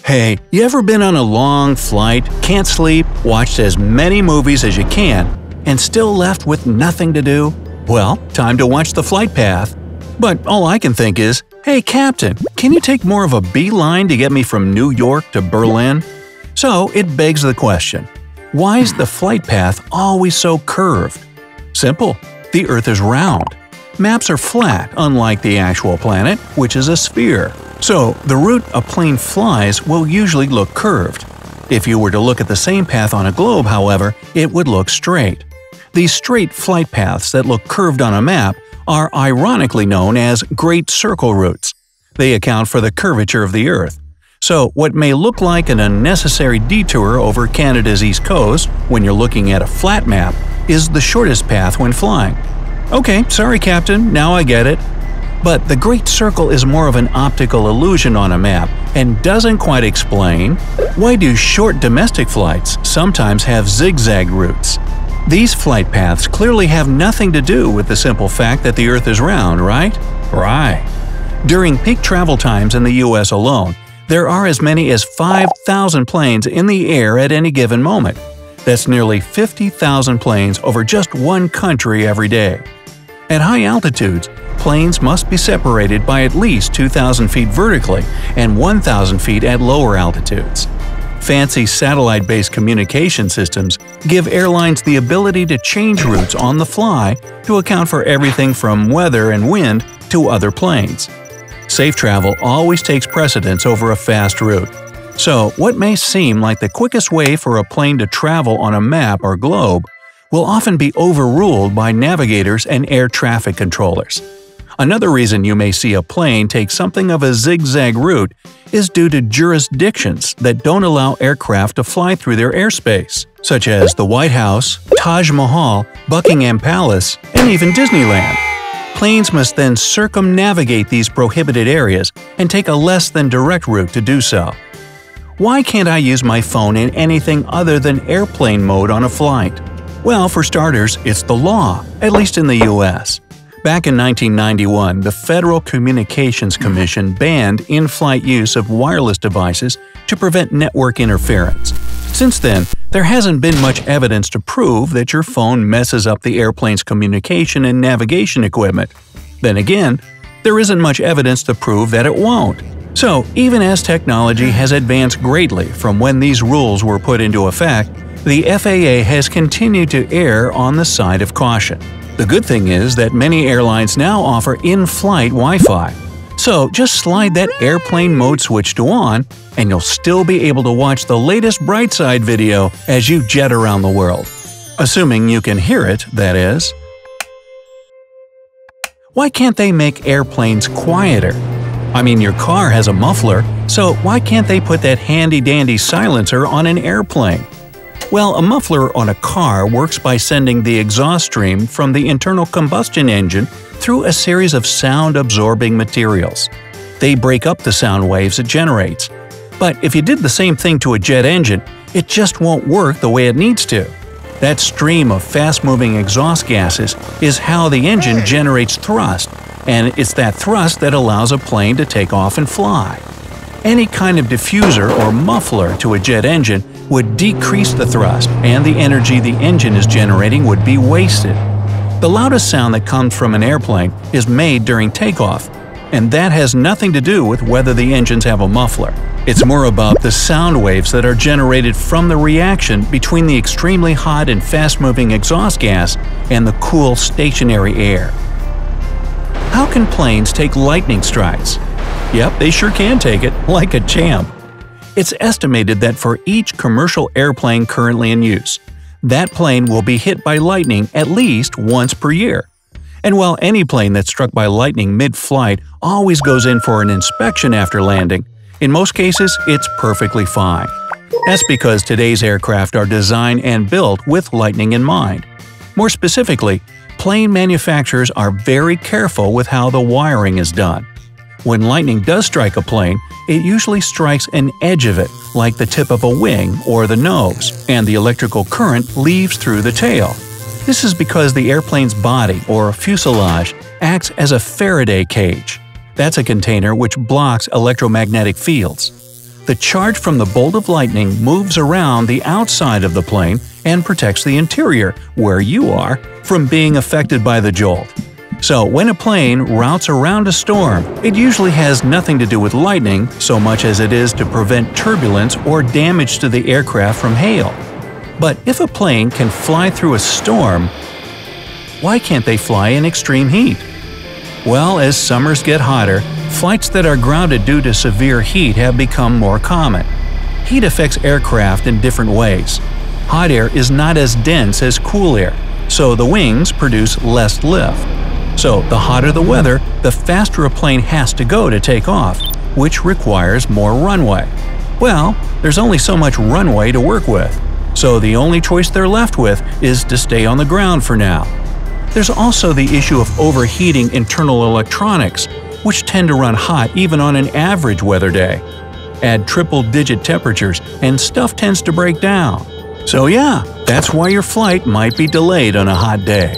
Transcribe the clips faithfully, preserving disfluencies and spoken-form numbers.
Hey, you ever been on a long flight, can't sleep, watched as many movies as you can, and still left with nothing to do? Well, time to watch the flight path. But all I can think is, hey Captain, can you take more of a beeline to get me from New York to Berlin? So it begs the question, why is the flight path always so curved? Simple, the Earth is round. Maps are flat, unlike the actual planet, which is a sphere. So the route a plane flies will usually look curved. If you were to look at the same path on a globe, however, it would look straight. These straight flight paths that look curved on a map are ironically known as Great Circle routes. They account for the curvature of the Earth. So what may look like an unnecessary detour over Canada's east coast when you're looking at a flat map is the shortest path when flying. Okay, sorry Captain, now I get it. But the Great Circle is more of an optical illusion on a map and doesn't quite explain why do short domestic flights sometimes have zigzag routes. These flight paths clearly have nothing to do with the simple fact that the Earth is round, right? Right. During peak travel times in the U S alone, there are as many as five thousand planes in the air at any given moment. That's nearly fifty thousand planes over just one country every day. At high altitudes, planes must be separated by at least two thousand feet vertically and one thousand feet at lower altitudes. Fancy satellite-based communication systems give airlines the ability to change routes on the fly to account for everything from weather and wind to other planes. Safe travel always takes precedence over a fast route. So, what may seem like the quickest way for a plane to travel on a map or globe will often be overruled by navigators and air traffic controllers. Another reason you may see a plane take something of a zigzag route is due to jurisdictions that don't allow aircraft to fly through their airspace, such as the White House, Taj Mahal, Buckingham Palace, and even Disneyland. Planes must then circumnavigate these prohibited areas and take a less than direct route to do so. Why can't I use my phone in anything other than airplane mode on a flight? Well, for starters, it's the law, at least in the U S. Back in nineteen ninety-one, the Federal Communications Commission banned in-flight use of wireless devices to prevent network interference. Since then, there hasn't been much evidence to prove that your phone messes up the airplane's communication and navigation equipment. Then again, there isn't much evidence to prove that it won't. So, even as technology has advanced greatly from when these rules were put into effect, the F A A has continued to err on the side of caution. The good thing is that many airlines now offer in-flight Wi-Fi. So just slide that airplane mode switch to on, and you'll still be able to watch the latest Brightside video as you jet around the world. Assuming you can hear it, that is. Why can't they make airplanes quieter? I mean, your car has a muffler, so why can't they put that handy-dandy silencer on an airplane? Well, a muffler on a car works by sending the exhaust stream from the internal combustion engine through a series of sound-absorbing materials. They break up the sound waves it generates. But if you did the same thing to a jet engine, it just won't work the way it needs to. That stream of fast-moving exhaust gases is how the engine generates thrust, and it's that thrust that allows a plane to take off and fly. Any kind of diffuser or muffler to a jet engine would decrease the thrust, and the energy the engine is generating would be wasted. The loudest sound that comes from an airplane is made during takeoff, and that has nothing to do with whether the engines have a muffler. It's more about the sound waves that are generated from the reaction between the extremely hot and fast-moving exhaust gas and the cool stationary air. How can planes take lightning strikes? Yep, they sure can take it, like a champ. It's estimated that for each commercial airplane currently in use, that plane will be hit by lightning at least once per year. And while any plane that's struck by lightning mid-flight always goes in for an inspection after landing, in most cases it's perfectly fine. That's because today's aircraft are designed and built with lightning in mind. More specifically, plane manufacturers are very careful with how the wiring is done. When lightning does strike a plane, it usually strikes an edge of it, like the tip of a wing or the nose, and the electrical current leaves through the tail. This is because the airplane's body, or fuselage, acts as a Faraday cage. That's a container which blocks electromagnetic fields. The charge from the bolt of lightning moves around the outside of the plane and protects the interior, where you are, from being affected by the jolt. So when a plane routes around a storm, it usually has nothing to do with lightning so much as it is to prevent turbulence or damage to the aircraft from hail. But if a plane can fly through a storm, why can't they fly in extreme heat? Well, as summers get hotter, flights that are grounded due to severe heat have become more common. Heat affects aircraft in different ways. Hot air is not as dense as cool air, so the wings produce less lift. So the hotter the weather, the faster a plane has to go to take off, which requires more runway. Well, there's only so much runway to work with, so the only choice they're left with is to stay on the ground for now. There's also the issue of overheating internal electronics, which tend to run hot even on an average weather day. Add triple-digit temperatures and stuff tends to break down. So yeah, that's why your flight might be delayed on a hot day.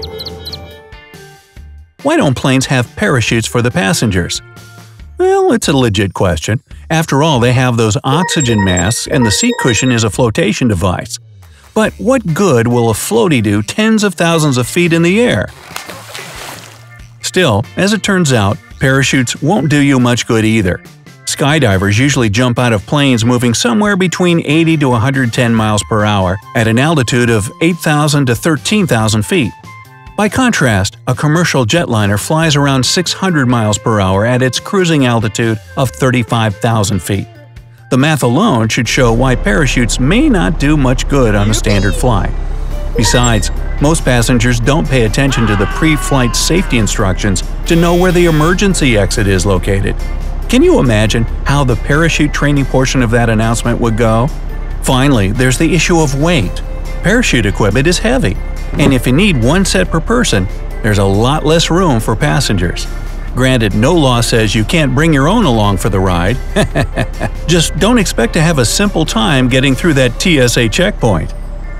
Why don't planes have parachutes for the passengers? Well, it's a legit question. After all, they have those oxygen masks and the seat cushion is a flotation device. But what good will a floaty do tens of thousands of feet in the air? Still, as it turns out, parachutes won't do you much good either. Skydivers usually jump out of planes moving somewhere between eighty to one hundred ten miles per hour at an altitude of eight thousand to thirteen thousand feet. By contrast, a commercial jetliner flies around six hundred miles per hour at its cruising altitude of thirty-five thousand feet. The math alone should show why parachutes may not do much good on a standard flight. Besides, most passengers don't pay attention to the pre-flight safety instructions to know where the emergency exit is located. Can you imagine how the parachute training portion of that announcement would go? Finally, there's the issue of weight. Parachute equipment is heavy, and if you need one set per person, there's a lot less room for passengers. Granted, no law says you can't bring your own along for the ride. Just don't expect to have a simple time getting through that T S A checkpoint.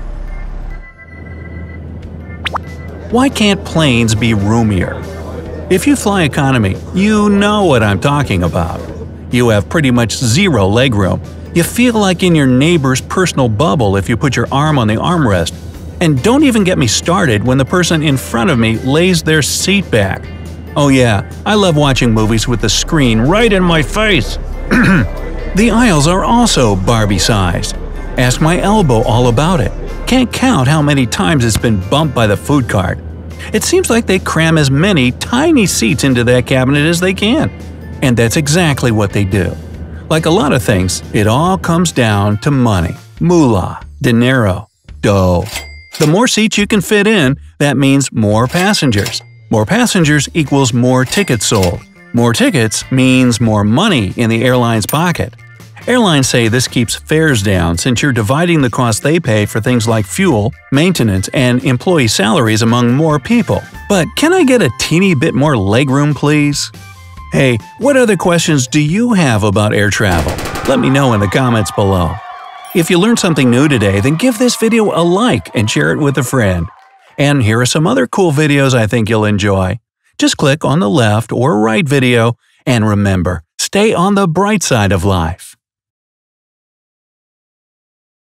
Why can't planes be roomier? If you fly economy, you know what I'm talking about. You have pretty much zero legroom. You feel like in your neighbor's personal bubble if you put your arm on the armrest. And don't even get me started when the person in front of me lays their seat back. Oh yeah, I love watching movies with the screen right in my face. The aisles are also Barbie-sized. Ask my elbow all about it. Can't count how many times it's been bumped by the food cart. It seems like they cram as many tiny seats into that cabinet as they can. And that's exactly what they do. Like a lot of things, it all comes down to money. Moolah, dinero, dough. The more seats you can fit in, that means more passengers. More passengers equals more tickets sold. More tickets means more money in the airline's pocket. Airlines say this keeps fares down since you're dividing the cost they pay for things like fuel, maintenance, and employee salaries among more people. But can I get a teeny bit more legroom, please? Hey, what other questions do you have about air travel? Let me know in the comments below. If you learned something new today, then give this video a like and share it with a friend. And here are some other cool videos I think you'll enjoy. Just click on the left or right video, and remember, stay on the bright side of life.